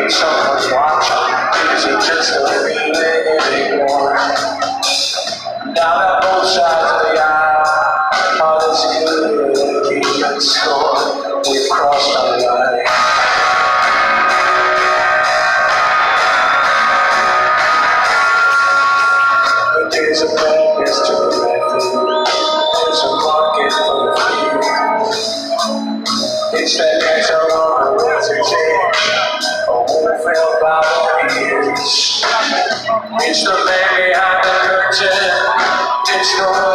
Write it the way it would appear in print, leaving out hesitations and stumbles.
someone's watching. Is it just a feeling anymore? Now that both sides of the aisle are this good and keeping score, we've crossed our line. But there's a madness to the method. There's a market for the few. It's that next around the razor's edge. A woman fell by the ears. It's the man behind the curtain. It's the one